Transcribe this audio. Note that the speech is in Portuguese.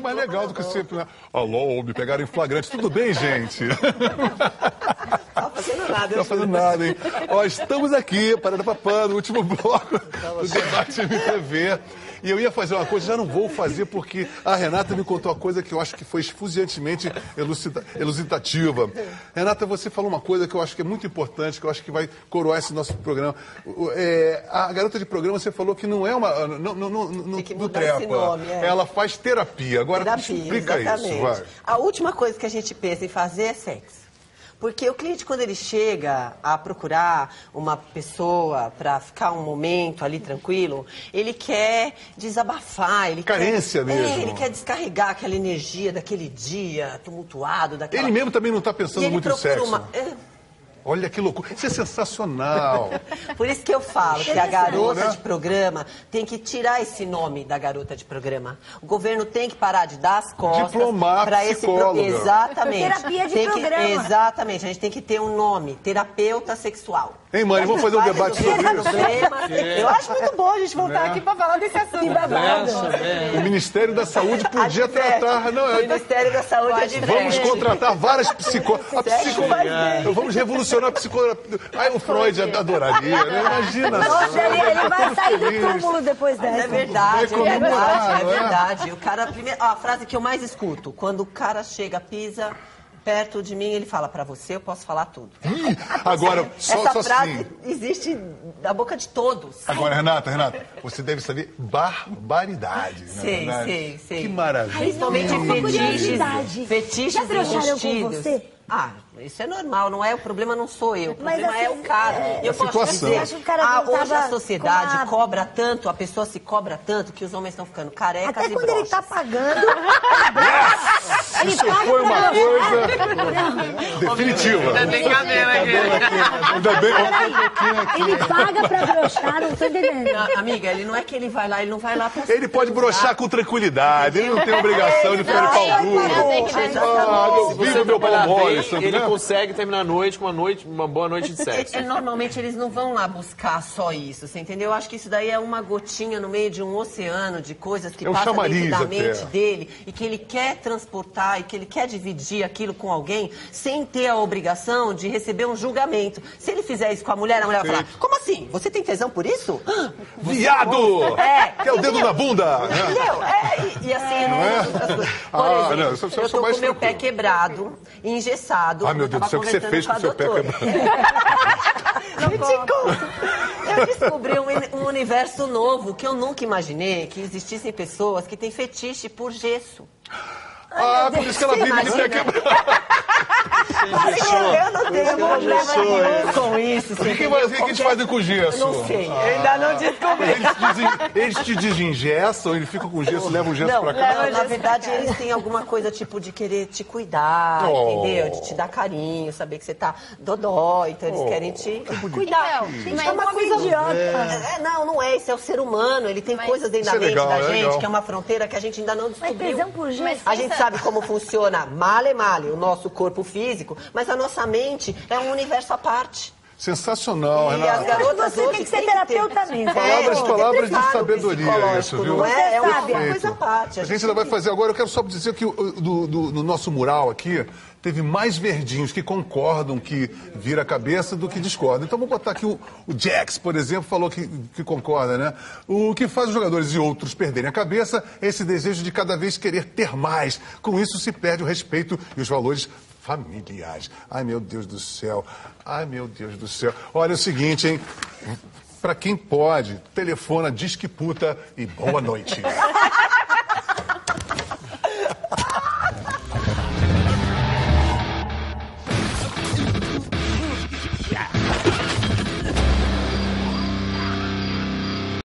muito mais legal do que sempre, né? Alô, me pegaram em flagrante. Tudo bem, gente? Não tá fazendo nada. Não tá fazendo nada, hein? Ó, estamos aqui, Parada Papã, no último bloco do Debate MTV. E eu ia fazer uma coisa, já não vou fazer, porque a Renata me contou uma coisa que eu acho que foi esfuziantemente elucidativa. Renata, você falou uma coisa que eu acho que é muito importante, que eu acho que vai coroar esse nosso programa. A garota de programa, você falou que não é uma... Tem que mudar esse nome, Ela faz terapia. Agora, explica exatamente. isso, vai. A última coisa que a gente pensa em fazer é sexo. Porque o cliente, quando ele chega a procurar uma pessoa para ficar um momento ali tranquilo, ele quer desabafar, ele Carência quer, mesmo. ele quer descarregar aquela energia daquele dia tumultuado, daquela... Ele mesmo também não está pensando muito no sexo. Olha que loucura. Isso é sensacional. Por isso que eu falo que a garota de programa tem que tirar esse nome da garota de programa. O governo tem que parar de dar as costas para esse Exatamente. Terapia de programa. Exatamente. A gente tem que ter um nome, terapeuta sexual. Hein, mãe? Vamos fazer um debate sobre isso. Eu acho muito bom a gente voltar aqui para falar desse assunto. O Ministério da Saúde podia tratar... O Ministério da Saúde adverte. Vamos contratar várias psicólogas. Vamos revolucionar a psicologia. Aí o Freud adoraria, né? Imagina. Nossa, ele vai sair do túmulo depois dessa. É verdade, é verdade. O cara, a frase que eu mais escuto, quando o cara chega, pisa perto de mim, ele fala, pra você eu posso falar tudo. Agora, essa frase existe da boca de todos. Agora, Renata, você deve saber barbaridade. Sei. Que maravilha. Principalmente fetiches já broxaram com você? Isso é normal, não é? O problema não sou eu, o problema é o cara. Eu posso dizer, hoje a sociedade cobra tanto, a pessoa se cobra tanto que os homens estão ficando carecas até e quando broxas. ele tá pagando, ele Isso paga foi uma pra coisa definitiva. Ainda tem cabelo aqui. Ainda bem. ele paga pra broxar, não tô entendendo. Não, amiga, ele não é que ele vai lá, ele não vai lá pra... Ele pode broxar com tranquilidade, ele não tem obrigação de ficar de pau duro. Viva meu pau mole, ele consegue terminar a noite com uma boa noite de sexo. Normalmente eles não vão lá buscar só isso, você entendeu? Eu acho que isso daí é uma gotinha no meio de um oceano de coisas que passam dentro da mente dele e que ele quer transportar e que ele quer dividir aquilo com alguém sem ter a obrigação de receber um julgamento. Se ele fizer isso com a mulher vai falar, como assim? Você tem tesão por isso? Viado! Quer o dedo na bunda? Entendeu? E assim, eu não uso outras coisas. Por exemplo, eu tô com o meu pé quebrado, engessado. Ai, meu Deus do céu, o que você fez com o seu pé quebrado? Eu descobri um universo novo que eu nunca imaginei, que existissem pessoas que têm fetiche por gesso. Por isso que ela vive de pé quebrado. Eu não tenho problema nenhum com isso. O que eles fazem com gesso? Não sei, eu ainda não descobri. Eles te desengessam, eles ficam com gesso, levam o gesso pra cá? Não, na verdade, eles têm alguma coisa tipo de querer te cuidar, entendeu? De te dar carinho, saber que você tá dodó, então eles querem te cuidar. Gente, é uma coisa idiota. Não é, esse é o ser humano, ele tem coisas dentro da mente da gente, que é uma fronteira que a gente ainda não descobriu. A gente sabe como funciona male, o nosso corpo físico, mas a nossa mente é um universo à parte. Sensacional, Renata. As garotas você tem que ser terapeuta mesmo. Palavras de sabedoria, isso, viu? Não é? É uma coisa à parte. A gente ainda vai fazer agora, eu quero só dizer que no nosso mural aqui, teve mais verdinhos que concordam que vira a cabeça do que discordam. Então, vou botar aqui o Jax, por exemplo, falou que concorda, né? O que faz os jogadores e outros perderem a cabeça é esse desejo de cada vez querer ter mais. Com isso, se perde o respeito e os valores familiares. Ai, meu Deus do céu. Olha, é o seguinte, hein? Pra quem pode, telefona, diz que puta e boa noite.